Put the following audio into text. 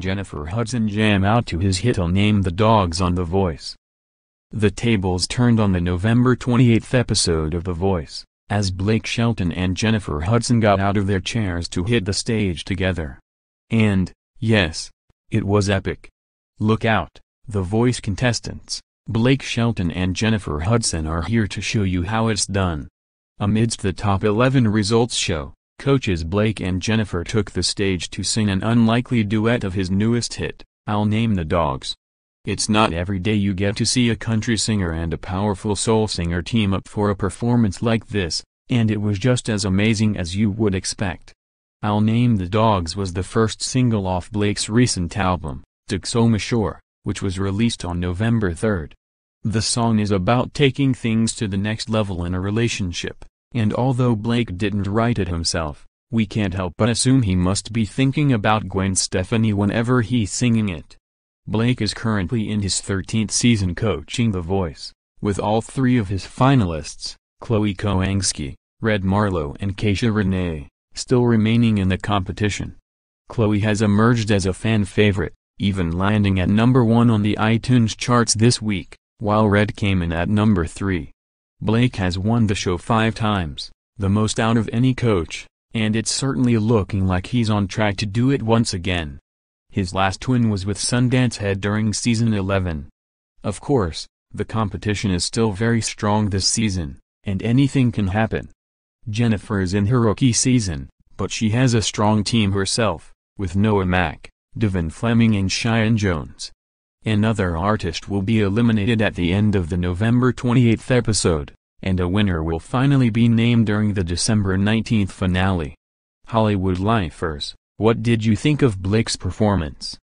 Jennifer Hudson jam out to his hit "I'll Name the Dogs" on The Voice. The tables turned on the November 28th episode of The Voice, as Blake Shelton and Jennifer Hudson got out of their chairs to hit the stage together. And, yes, it was epic. Look out, The Voice contestants, Blake Shelton and Jennifer Hudson are here to show you how it's done. Amidst the Top 11 Results show, coaches Blake and Jennifer took the stage to sing an unlikely duet of his newest hit, "I'll Name the Dogs." It's not every day you get to see a country singer and a powerful soul singer team up for a performance like this, and it was just as amazing as you would expect. "I'll Name the Dogs" was the first single off Blake's recent album, Texoma Shore, which was released on November 3rd. The song is about taking things to the next level in a relationship, and although Blake didn't write it himself, we can't help but assume he must be thinking about Gwen Stefani whenever he's singing it. Blake is currently in his 13th season coaching The Voice, with all three of his finalists, Chloe Koangsky, Red Marlowe and Keisha Renee, still remaining in the competition. Chloe has emerged as a fan favorite, even landing at #1 on the iTunes charts this week, while Red came in at #3. Blake has won the show 5 times, the most out of any coach, and it's certainly looking like he's on track to do it once again. His last win was with Sundance Head during season 11. Of course, the competition is still very strong this season, and anything can happen. Jennifer is in her rookie season, but she has a strong team herself, with Noah Mack, Devin Fleming and Cheyenne Jones. Another artist will be eliminated at the end of the November 28th episode, and a winner will finally be named during the December 19th finale. Hollywood Lifers, what did you think of Blake's performance?